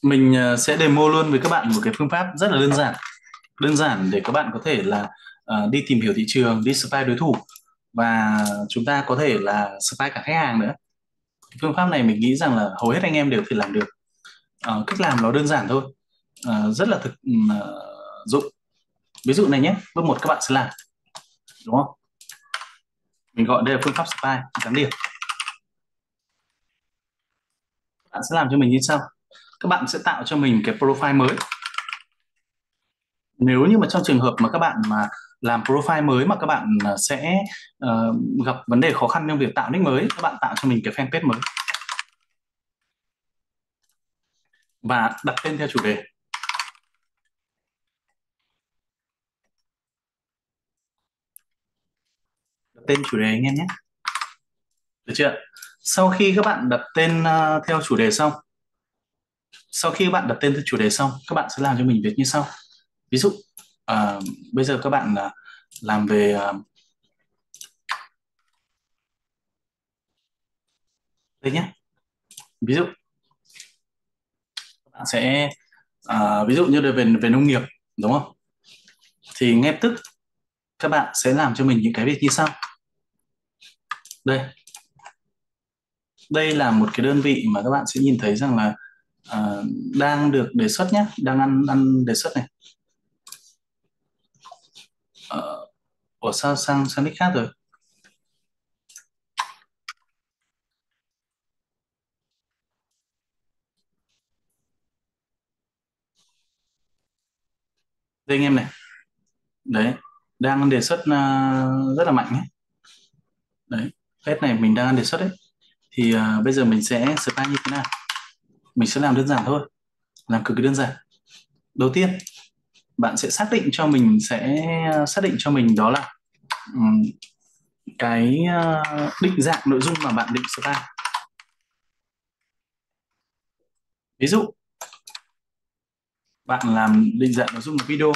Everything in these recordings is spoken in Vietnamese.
Mình sẽ demo luôn với các bạn một cái phương pháp rất là đơn giản để các bạn có thể là đi tìm hiểu thị trường, đi spy đối thủ và chúng ta có thể là spy cả khách hàng nữa. Phương pháp này mình nghĩ rằng là hầu hết anh em đều có thể làm được. Cách làm nó đơn giản thôi, rất là dụng. Ví dụ này nhé, bước một các bạn sẽ làm, đúng không? Mình gọi đây là phương pháp spy gián điệp. Các bạn sẽ làm cho mình như sau: các bạn sẽ tạo cho mình cái profile mới. Nếu như mà trong trường hợp mà các bạn mà làm profile mới mà các bạn sẽ gặp vấn đề khó khăn trong việc tạo nick mới, các bạn tạo cho mình cái fanpage mới và đặt tên theo chủ đề. Đặt tên chủ đề anh em nhé, được chưa? Sau khi các bạn đặt tên theo chủ đề xong, sau khi các bạn đặt tên theo chủ đề xong, các bạn sẽ làm cho mình việc như sau. Ví dụ ờ, bây giờ các bạn làm về đây nhé. Ví dụ các bạn sẽ ví dụ như là về nông nghiệp, đúng không? Thì ngay tức các bạn sẽ làm cho mình những cái việc như sau. Đây là một cái đơn vị mà các bạn sẽ nhìn thấy rằng là à, đang được đề xuất nhé, đang ăn đề xuất này. Ủa sao sang nick khác rồi? Đây anh em này, đấy, đang ăn đề xuất rất là mạnh ấy. Đấy, page này mình đang ăn đề xuất đấy. Thì bây giờ mình sẽ style như thế nào? Mình sẽ làm đơn giản thôi, làm cực kỳ đơn giản. Đầu tiên bạn sẽ xác định cho mình đó là ừm, cái định dạng nội dung mà bạn định style. Ví dụ bạn làm định dạng nội dung một video,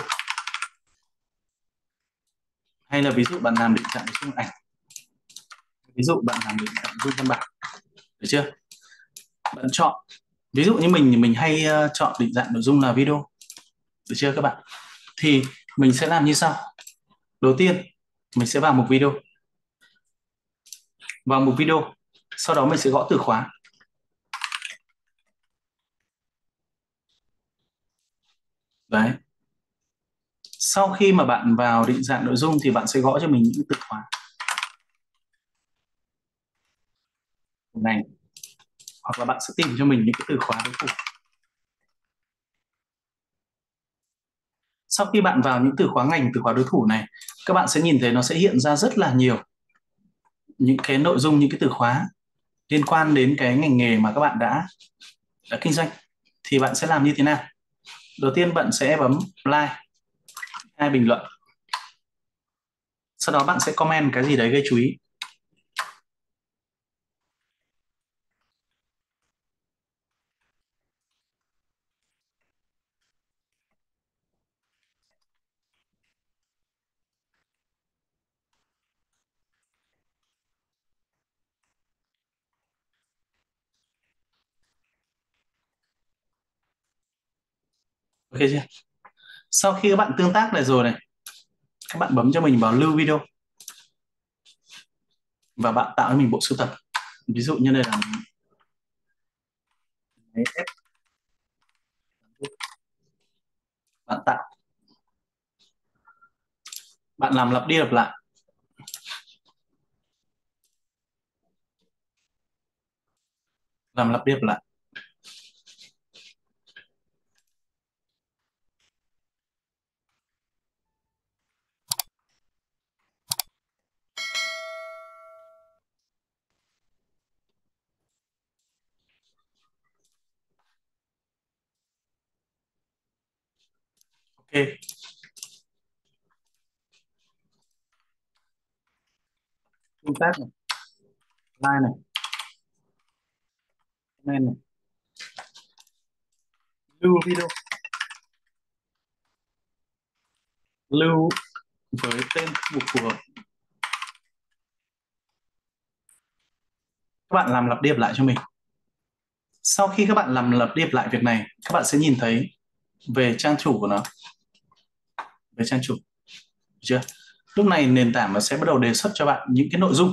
hay là ví dụ bạn làm định dạng nội dung ảnh, ví dụ bạn làm định dạng nội dung văn bản, được chưa? Bạn chọn, ví dụ như mình thì mình hay chọn định dạng nội dung là video, được chưa các bạn? Thì mình sẽ làm như sau. Đầu tiên mình sẽ vào một video, sau đó mình sẽ gõ từ khóa. Đấy, sau khi mà bạn vào định dạng nội dung thì bạn sẽ gõ cho mình những từ khóa này, hoặc là bạn sẽ tìm cho mình những cái từ khóa đối thủ. Sau khi bạn vào những từ khóa ngành, từ khóa đối thủ này, các bạn sẽ nhìn thấy nó sẽ hiện ra rất là nhiều những cái nội dung, những cái từ khóa liên quan đến cái ngành nghề mà các bạn đã kinh doanh. Thì bạn sẽ làm như thế nào? Đầu tiên bạn sẽ bấm like, hai bình luận, sau đó bạn sẽ comment cái gì đấy gây chú ý. Ok chưa? Sau khi các bạn tương tác này rồi này, các bạn bấm cho mình vào lưu video và bạn tạo cho mình bộ sưu tập. Ví dụ như đây là bạn tạo, bạn làm lặp đi lặp lại. Làm lặp đi lặp lại. Ok, tương tác này, like này, comment này, lưu video, lưu với tên mục phù hợp. Các bạn làm lặp đi lặp lại cho mình. Sau khi các bạn làm lặp đi lặp lại việc này, các bạn sẽ nhìn thấy về trang chủ của nó, về trang chủ, được chưa? Lúc này nền tảng nó sẽ bắt đầu đề xuất cho bạn những cái nội dung,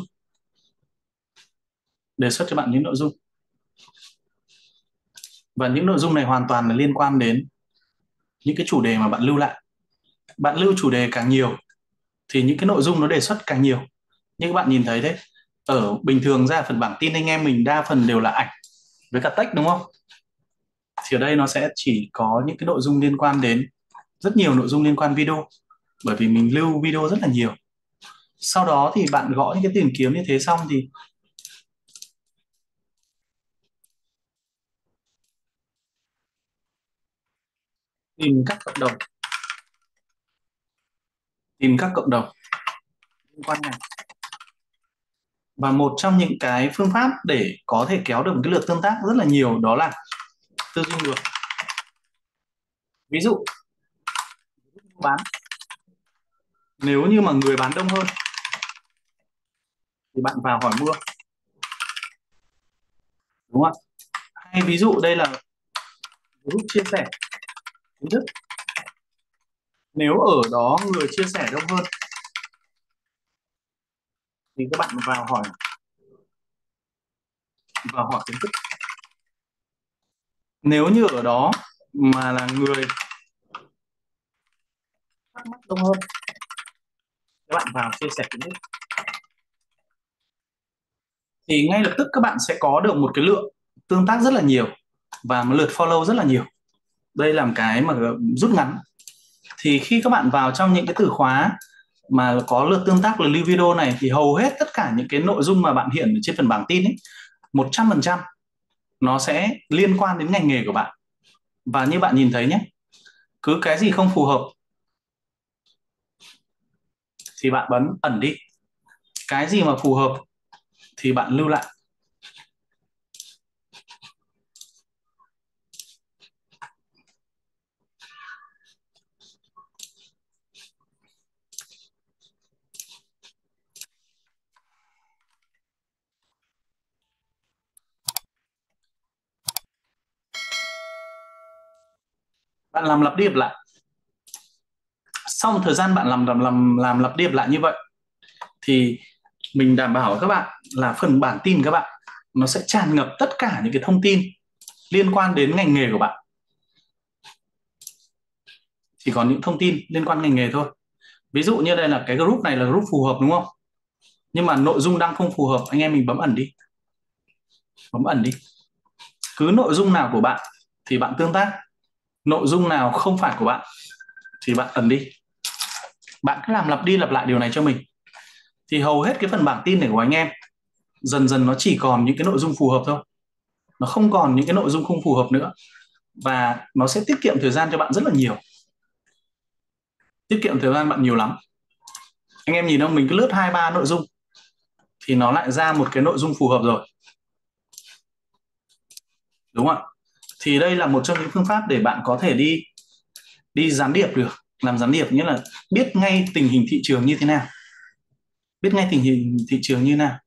đề xuất cho bạn những nội dung, và những nội dung này hoàn toàn là liên quan đến những cái chủ đề mà bạn lưu lại. Bạn lưu chủ đề càng nhiều thì những cái nội dung nó đề xuất càng nhiều. Như các bạn nhìn thấy đấy, ở bình thường ra phần bảng tin anh em mình đa phần đều là ảnh với cả text, đúng không? Thì ở đây nó sẽ chỉ có những cái nội dung liên quan đến, rất nhiều nội dung liên quan video, bởi vì mình lưu video rất là nhiều. Sau đó thì bạn gõ những cái tìm kiếm như thế xong thì tìm các cộng đồng, tìm các cộng đồng liên quan này. Và một trong những cái phương pháp để có thể kéo được một cái lượt tương tác rất là nhiều đó là tư duy ngược. Ví dụ bán, nếu như mà người bán đông hơn thì bạn vào hỏi mua, đúng không ạ? Hay ví dụ đây là group chia sẻ kiến thức, nếu ở đó người chia sẻ đông hơn thì các bạn vào hỏi kiến thức. Nếu như ở đó mà là người thắc mắc đông hơn, các bạn vào chia sẻ kiến thức, thì ngay lập tức các bạn sẽ có được một cái lượng tương tác rất là nhiều và một lượt follow rất là nhiều. Đây là một cái mà rút ngắn. Thì khi các bạn vào trong những cái từ khóa mà có lượt tương tác là lưu video này thì hầu hết tất cả những cái nội dung mà bạn hiện ở trên phần bảng tin ấy, 100% nó sẽ liên quan đến ngành nghề của bạn. Và như bạn nhìn thấy nhé, cứ cái gì không phù hợp thì bạn bấm ẩn đi, cái gì mà phù hợp thì bạn lưu lại. Bạn làm lặp đi lặp lại. Sau một thời gian bạn làm lặp đi lặp lại như vậy thì mình đảm bảo các bạn là phần bản tin các bạn nó sẽ tràn ngập tất cả những cái thông tin liên quan đến ngành nghề của bạn. Chỉ còn những thông tin liên quan ngành nghề thôi. Ví dụ như đây là cái group này là group phù hợp, đúng không? Nhưng mà nội dung đang không phù hợp, anh em mình bấm ẩn đi. Bấm ẩn đi. Cứ nội dung nào của bạn thì bạn tương tác, nội dung nào không phải của bạn thì bạn ẩn đi. Bạn cứ làm lặp đi lặp lại điều này cho mình thì hầu hết cái phần bảng tin này của anh em dần dần nó chỉ còn những cái nội dung phù hợp thôi, nó không còn những cái nội dung không phù hợp nữa, và nó sẽ tiết kiệm thời gian cho bạn rất là nhiều, tiết kiệm thời gian bạn nhiều lắm. Anh em nhìn không, mình cứ lướt 2-3 nội dung thì nó lại ra một cái nội dung phù hợp rồi, đúng không ạ? Thì đây là một trong những phương pháp để bạn có thể đi gián điệp được, làm gián điệp, nghĩa là biết ngay tình hình thị trường như thế nào, biết ngay tình hình thị trường như nào.